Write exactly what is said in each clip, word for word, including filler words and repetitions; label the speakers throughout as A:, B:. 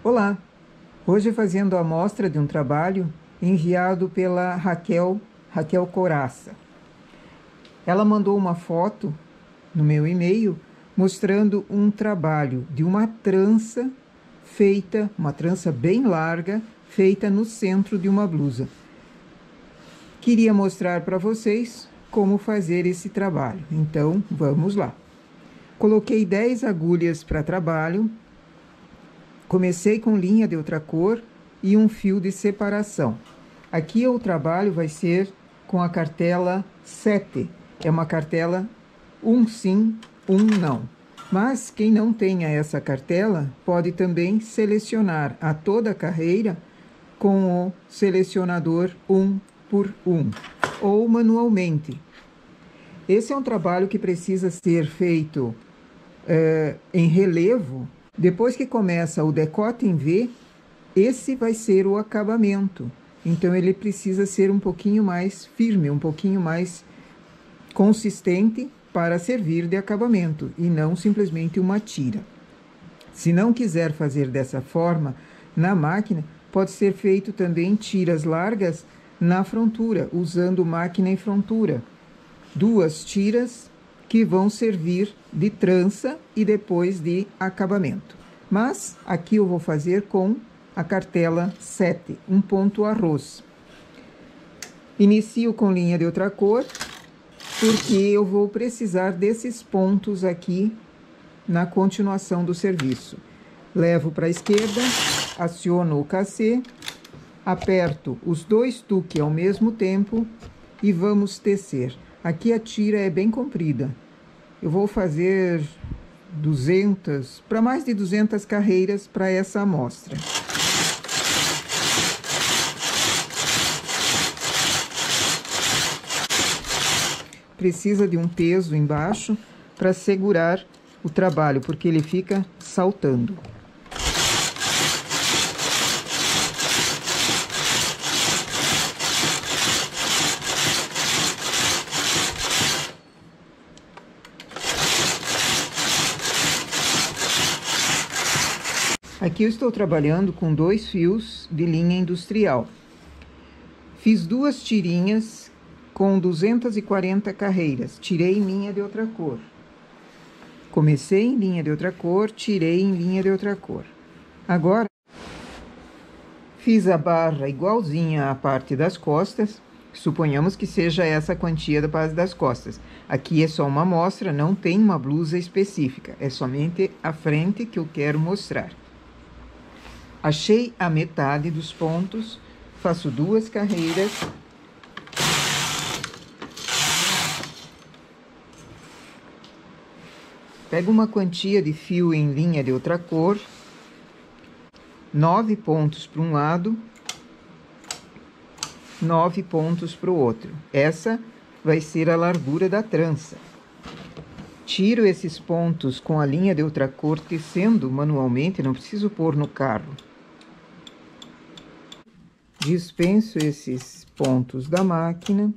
A: Olá! Hoje fazendo a amostra de um trabalho enviado pela Raquel, Raquel Coraça. Ela mandou uma foto no meu e-mail mostrando um trabalho de uma trança feita, uma trança bem larga, feita no centro de uma blusa. Queria mostrar para vocês como fazer esse trabalho, então vamos lá. Coloquei dez agulhas para trabalho. Comecei com linha de outra cor e um fio de separação. Aqui o trabalho vai ser com a cartela sete. É uma cartela um sim, um não. Mas quem não tenha essa cartela pode também selecionar a toda a carreira com o selecionador um por um ou manualmente. Esse é um trabalho que precisa ser feito é, em relevo. Depois que começa o decote em V, esse vai ser o acabamento. Então ele precisa ser um pouquinho mais firme, um pouquinho mais consistente para servir de acabamento e não simplesmente uma tira. Se não quiser fazer dessa forma na máquina, pode ser feito também tiras largas na frontura, usando máquina em frontura. Duas tiras que vão servir de trança e depois de acabamento. Mas aqui eu vou fazer com a cartela sete, um ponto arroz. Inicio com linha de outra cor, porque eu vou precisar desses pontos aqui na continuação do serviço. Levo para a esquerda, aciono o cassê, aperto os dois tuques ao mesmo tempo e vamos tecer. Aqui a tira é bem comprida. Eu vou fazer duzentas, para mais de duzentas carreiras para essa amostra. Precisa de um peso embaixo para segurar o trabalho, porque ele fica saltando. Aqui eu estou trabalhando com dois fios de linha industrial. Fiz duas tirinhas com duzentas e quarenta carreiras. Tirei em linha de outra cor. Comecei em linha de outra cor, tirei em linha de outra cor. Agora, fiz a barra igualzinha à parte das costas. Suponhamos que seja essa a quantia da base das costas. Aqui é só uma amostra, não tem uma blusa específica. É somente a frente que eu quero mostrar. Achei a metade dos pontos, faço duas carreiras. Pego uma quantia de fio em linha de outra cor, nove pontos para um lado, nove pontos para o outro. Essa vai ser a largura da trança. Tiro esses pontos com a linha de outra cor, tecendo manualmente, não preciso pôr no carro. Dispenso esses pontos da máquina.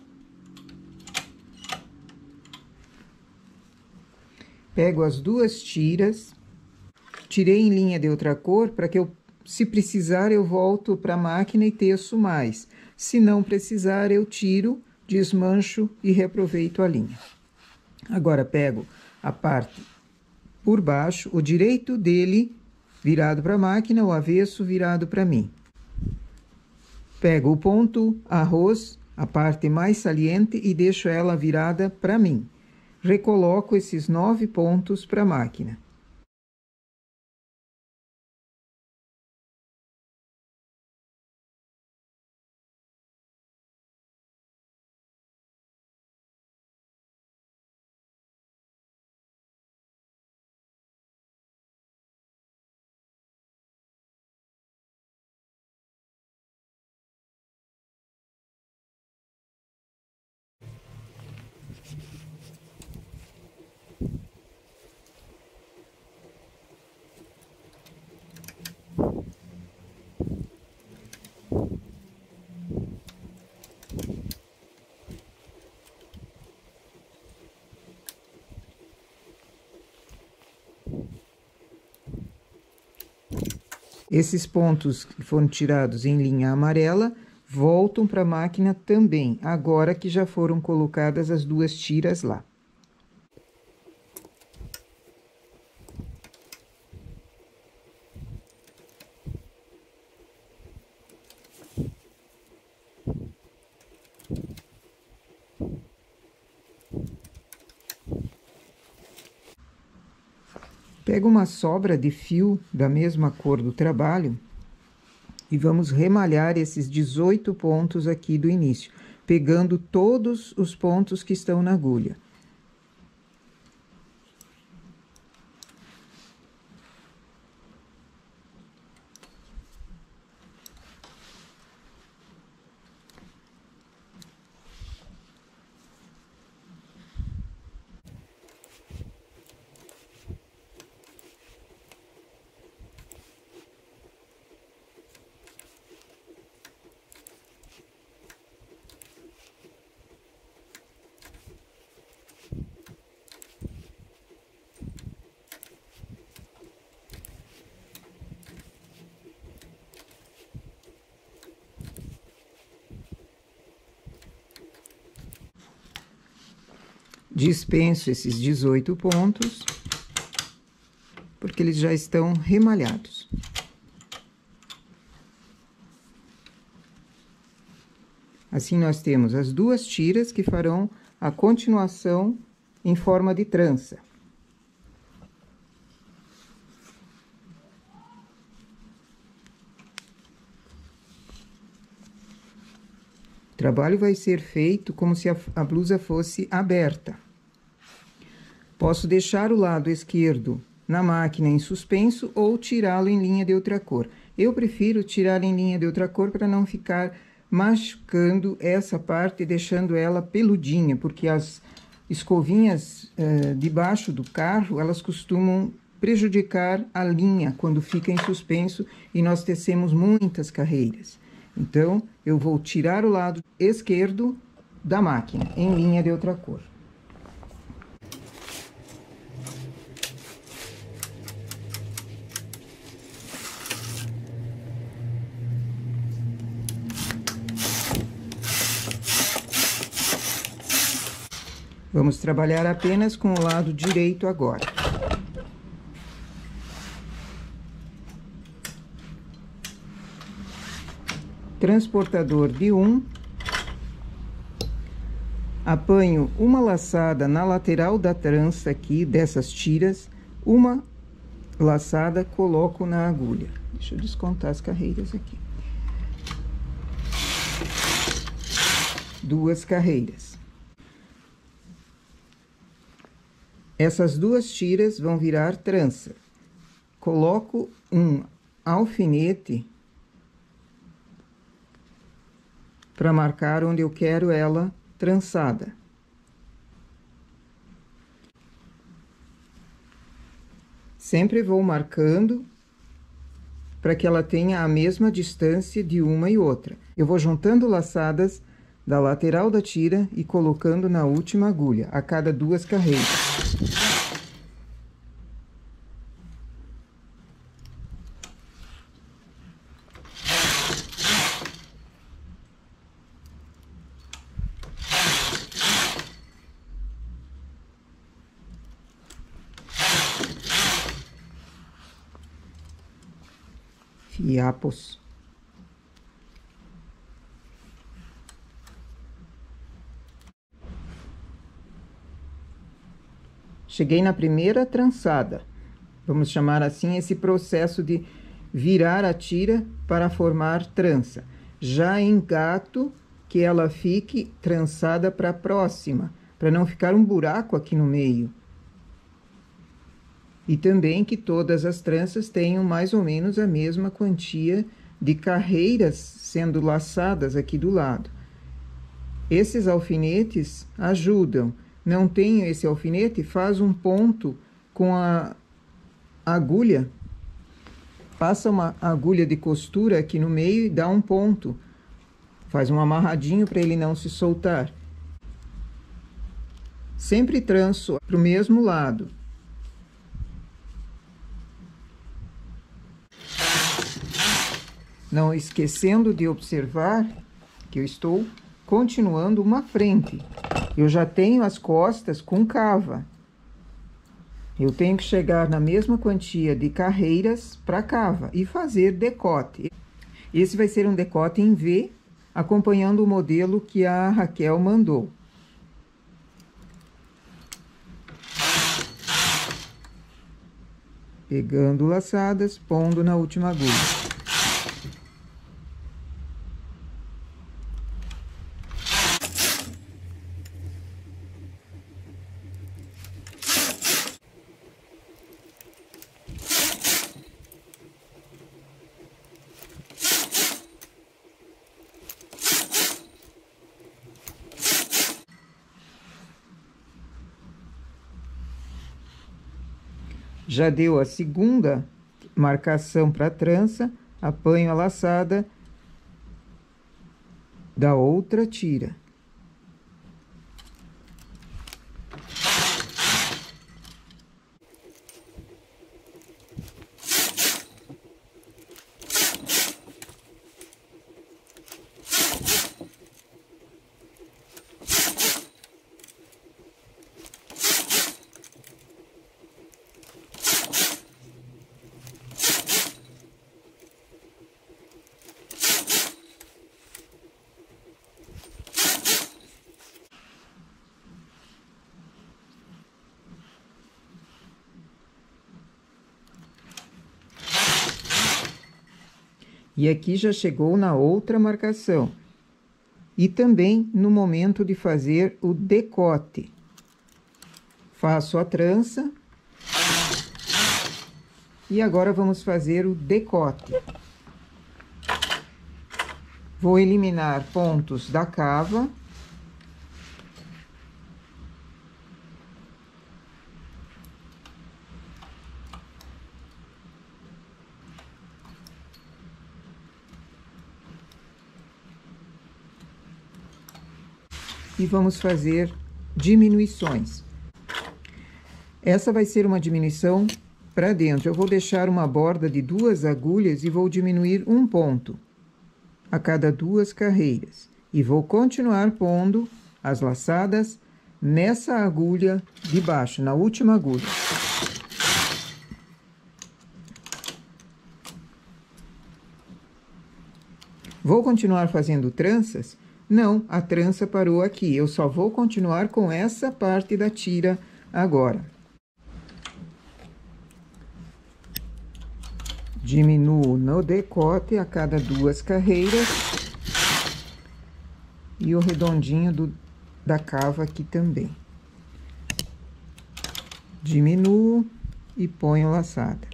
A: Pego as duas tiras. Tirei em linha de outra cor para que eu, se precisar, eu volto para a máquina e teço mais. Se não precisar, eu tiro, desmancho e reaproveito a linha. Agora pego a parte por baixo, o direito dele virado para a máquina, o avesso virado para mim. Pego o ponto arroz, a parte mais saliente, e deixo ela virada para mim. Recoloco esses nove pontos para a máquina. Esses pontos que foram tirados em linha amarela voltam para a máquina também, agora que já foram colocadas as duas tiras lá. Pega uma sobra de fio da mesma cor do trabalho e vamos remalhar esses dezoito pontos aqui do início, pegando todos os pontos que estão na agulha. Dispenso esses dezoito pontos, porque eles já estão remalhados. Assim, nós temos as duas tiras que farão a continuação em forma de trança. O trabalho vai ser feito como se a, a blusa fosse aberta. Posso deixar o lado esquerdo na máquina em suspenso ou tirá-lo em linha de outra cor. Eu prefiro tirar em linha de outra cor para não ficar machucando essa parte e deixando ela peludinha, porque as escovinhas eh, debaixo do carro, elas costumam prejudicar a linha quando fica em suspenso e nós tecemos muitas carreiras. Então, eu vou tirar o lado esquerdo da máquina em linha de outra cor. Vamos trabalhar apenas com o lado direito agora. Transportador de um. Apanho uma laçada na lateral da trança aqui, dessas tiras. Uma laçada, coloco na agulha. Deixa eu descontar as carreiras aqui. Duas carreiras. Essas duas tiras vão virar trança. Coloco um alfinete para marcar onde eu quero ela trançada. Sempre vou marcando para que ela tenha a mesma distância de uma e outra. Eu vou juntando laçadas da lateral da tira e colocando na última agulha, a cada duas carreiras. Fiapos. Cheguei na primeira trançada. Vamos chamar assim esse processo de virar a tira para formar trança. Já engato que ela fique trançada para a próxima, para não ficar um buraco aqui no meio. E também que todas as tranças tenham mais ou menos a mesma quantia de carreiras sendo laçadas aqui do lado. Esses alfinetes ajudam. Não tenho esse alfinete, faz um ponto com a agulha. Passa uma agulha de costura aqui no meio e dá um ponto. Faz um amarradinho para ele não se soltar. Sempre tranço para o mesmo lado. não esquecendo de observar que eu estou continuando uma frente. Eu já tenho as costas com cava. Eu tenho que chegar na mesma quantia de carreiras para cava e fazer decote. Esse vai ser um decote em V, acompanhando o modelo que a Raquel mandou. Pegando laçadas, pondo na última agulha. Já deu a segunda marcação para a trança, apanho a laçada da outra tira. E aqui já chegou na outra marcação. E também no momento de fazer o decote. Faço a trança. E agora vamos fazer o decote. Vou eliminar pontos da cava. E vamos fazer diminuições. Essa vai ser uma diminuição para dentro. Eu vou deixar uma borda de duas agulhas e vou diminuir um ponto a cada duas carreiras. E vou continuar pondo as laçadas nessa agulha de baixo, na última agulha. Vou continuar fazendo tranças? Não, a trança parou aqui. Eu só vou continuar com essa parte da tira agora. Diminuo no decote a cada duas carreiras. E o redondinho do, da cava aqui também. Diminuo e ponho laçada.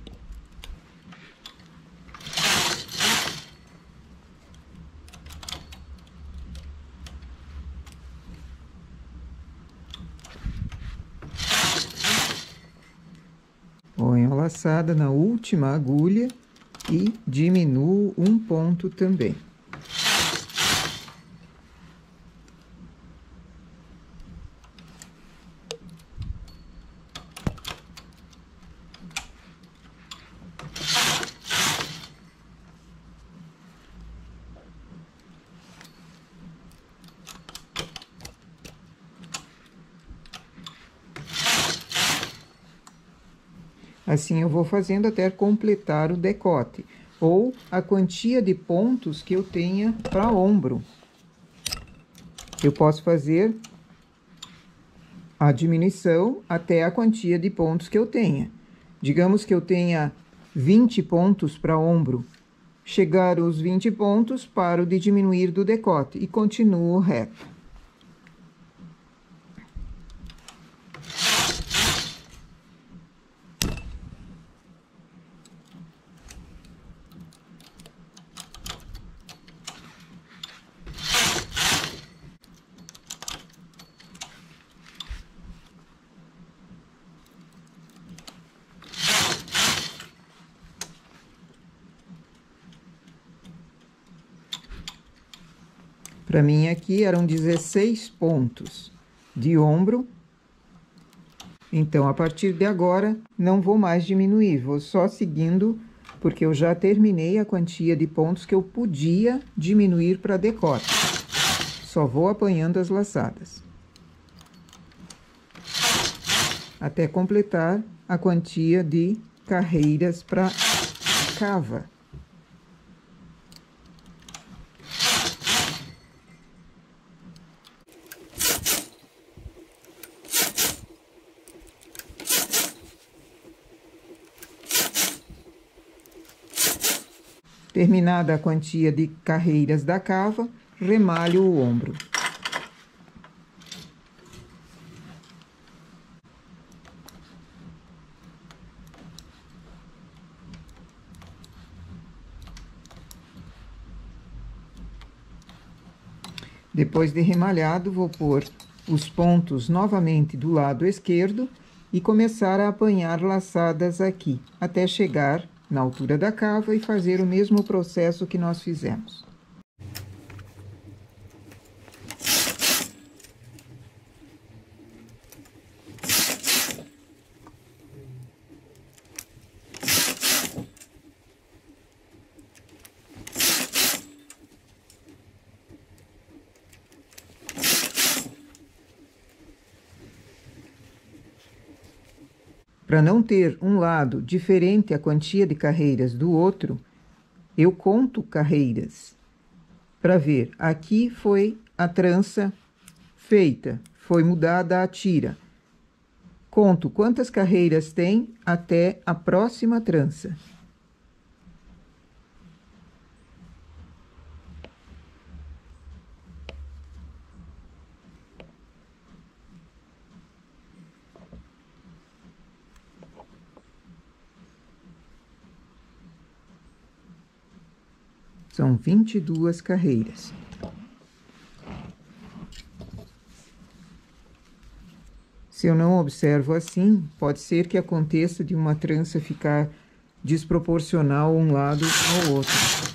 A: Ponho a laçada na última agulha e diminuo um ponto também. Assim eu vou fazendo até completar o decote, ou a quantia de pontos que eu tenha para ombro. Eu posso fazer a diminuição até a quantia de pontos que eu tenha. Digamos que eu tenha vinte pontos para ombro. Chegar aos vinte pontos, paro de diminuir do decote e continuo reto. Para mim aqui eram dezesseis pontos de ombro. Então, a partir de agora, não vou mais diminuir, vou só seguindo porque eu já terminei a quantia de pontos que eu podia diminuir para decote. Só vou apanhando as laçadas, até completar a quantia de carreiras para cava. Terminada a quantia de carreiras da cava, remalho o ombro. Depois de remalhado, vou pôr os pontos novamente do lado esquerdo e começar a apanhar laçadas aqui, até chegar na altura da cava e fazer o mesmo processo que nós fizemos. Para não ter um lado diferente a quantia de carreiras do outro, eu conto carreiras para ver. Aqui foi a trança feita, foi mudada a tira. Conto quantas carreiras tem até a próxima trança. São vinte e duas carreiras. Se eu não observo assim, pode ser que aconteça de uma trança ficar desproporcional um lado ao outro.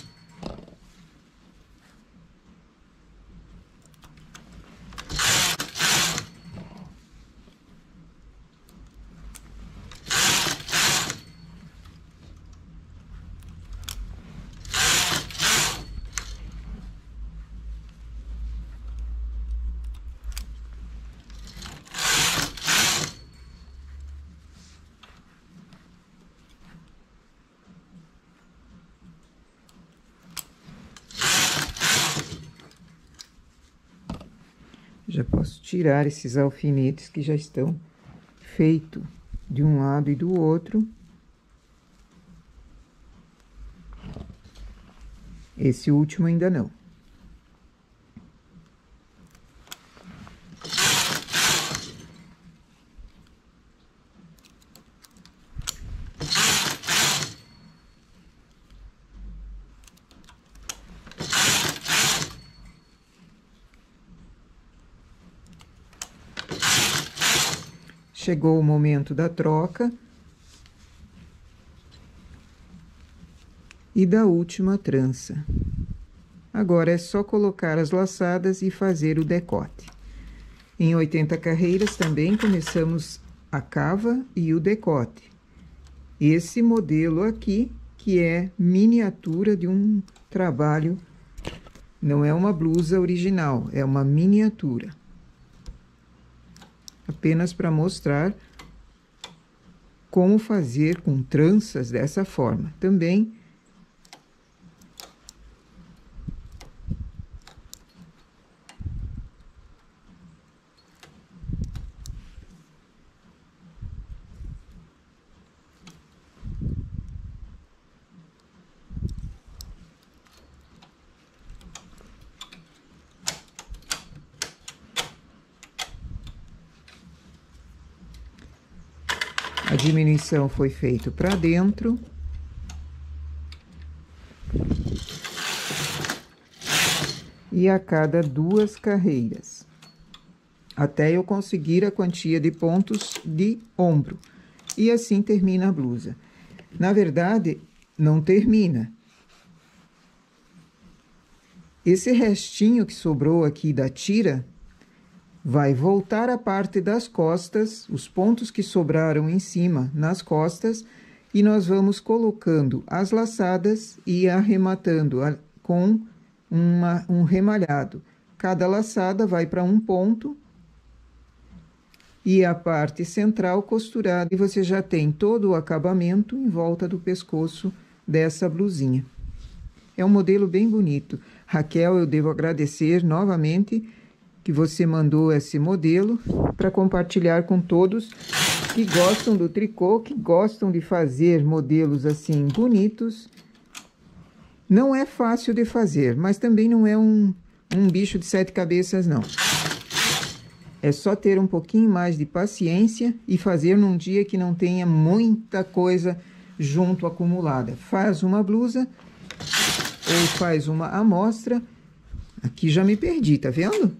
A: Já posso tirar esses alfinetes que já estão feitos de um lado e do outro. Esse último ainda não. Chegou o momento da troca e da última trança. Agora é só colocar as laçadas e fazer o decote. Em oitenta carreiras também começamos a cava e o decote. Esse modelo aqui, que é miniatura de um trabalho, não é uma blusa original, é uma miniatura. Apenas para mostrar como fazer com tranças dessa forma. Também a diminuição foi feita para dentro. E a cada duas carreiras, até eu conseguir a quantia de pontos de ombro. E assim termina a blusa. Na verdade, não termina. Esse restinho que sobrou aqui da tira vai voltar à parte das costas, os pontos que sobraram em cima nas costas, e nós vamos colocando as laçadas e arrematando a, com uma, um remalhado. Cada laçada vai para um ponto e a parte central costurada, e você já tem todo o acabamento em volta do pescoço dessa blusinha. É um modelo bem bonito. Raquel, eu devo agradecer novamente que você mandou esse modelo para compartilhar com todos que gostam do tricô, que gostam de fazer modelos assim bonitos. Não é fácil de fazer, mas também não é um, um bicho de sete cabeças, não. É só ter um pouquinho mais de paciência e fazer num dia que não tenha muita coisa junto acumulada. Faz uma blusa ou faz uma amostra. Aqui já me perdi, tá vendo?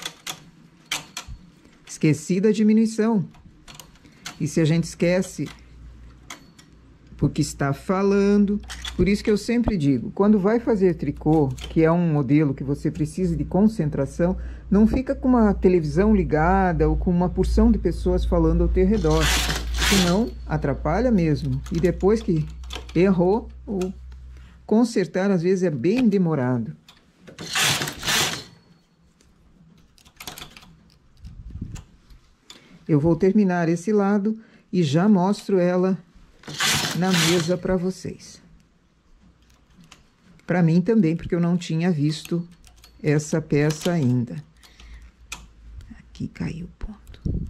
A: Esqueci da diminuição. E se a gente esquece, porque está falando, por isso que eu sempre digo, quando vai fazer tricô, que é um modelo que você precisa de concentração, não fica com uma televisão ligada ou com uma porção de pessoas falando ao teu redor, senão atrapalha mesmo. E depois que errou, o consertar às vezes é bem demorado. Eu vou terminar esse lado e já mostro ela na mesa para vocês. Para mim também, porque eu não tinha visto essa peça ainda. Aqui caiu o ponto.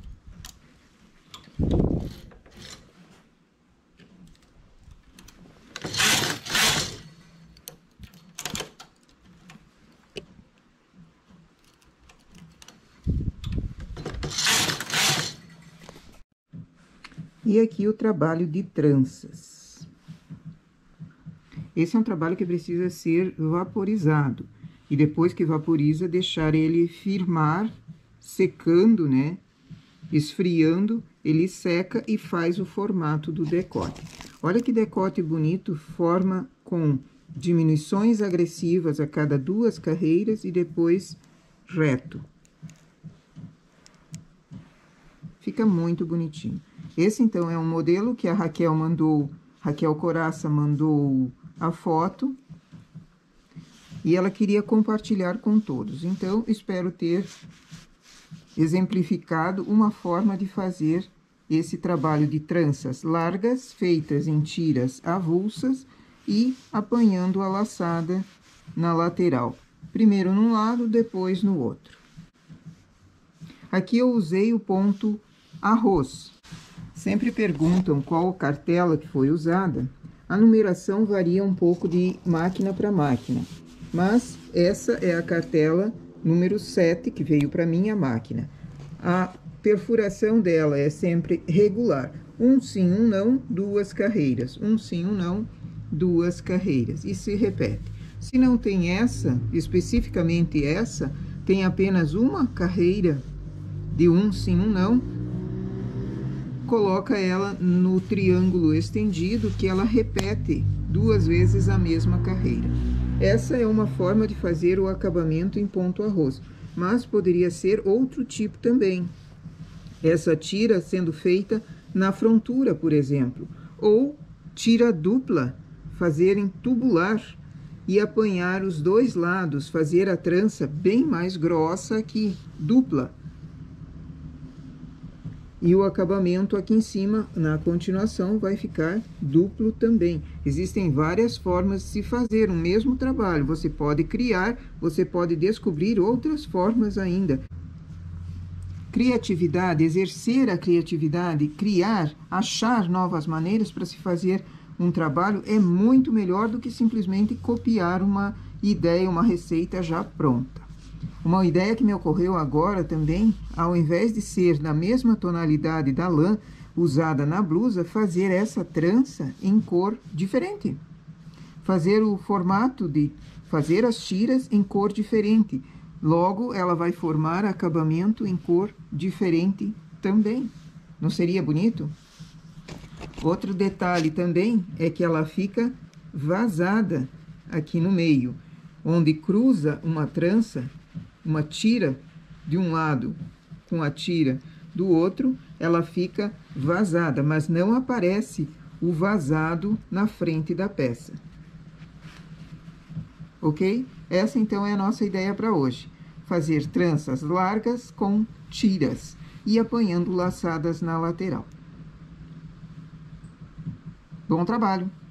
A: E aqui o trabalho de tranças. Esse é um trabalho que precisa ser vaporizado. E depois que vaporiza, deixar ele firmar, secando, né? Esfriando, ele seca e faz o formato do decote. Olha que decote bonito, forma com diminuições agressivas a cada duas carreiras e depois reto. Fica muito bonitinho. Esse, então, é um modelo que a Raquel mandou, Raquel Coraça mandou a foto. E ela queria compartilhar com todos. Então, espero ter exemplificado uma forma de fazer esse trabalho de tranças largas, feitas em tiras avulsas e apanhando a laçada na lateral. Primeiro num lado, depois no outro. Aqui eu usei o ponto arroz. Sempre perguntam qual cartela que foi usada. A numeração varia um pouco de máquina para máquina, mas essa é a cartela número sete que veio para minha máquina. A perfuração dela é sempre regular. Um sim, um não, duas carreiras. Um sim, um não, duas carreiras. E se repete. Se não tem essa, especificamente essa, tem apenas uma carreira de um sim, um não, coloca ela no triângulo estendido, que ela repete duas vezes a mesma carreira. Essa é uma forma de fazer o acabamento em ponto arroz, mas poderia ser outro tipo também. Essa tira sendo feita na frontura, por exemplo, ou tira dupla, fazer em tubular e apanhar os dois lados, fazer a trança bem mais grossa aqui, dupla. E o acabamento aqui em cima, na continuação, vai ficar duplo também. Existem várias formas de se fazer um mesmo trabalho. Você pode criar, você pode descobrir outras formas ainda. Criatividade, exercer a criatividade, criar, achar novas maneiras para se fazer um trabalho é muito melhor do que simplesmente copiar uma ideia, uma receita já pronta. Uma ideia que me ocorreu agora também, ao invés de ser na mesma tonalidade da lã usada na blusa, fazer essa trança em cor diferente. Fazer o formato de fazer as tiras em cor diferente. Logo, ela vai formar acabamento em cor diferente também. Não seria bonito? Outro detalhe também é que ela fica vazada aqui no meio, onde cruza uma trança, uma tira de um lado com a tira do outro, ela fica vazada, mas não aparece o vazado na frente da peça. Ok? Essa então é a nossa ideia para hoje. Fazer tranças largas com tiras e apanhando laçadas na lateral. Bom trabalho!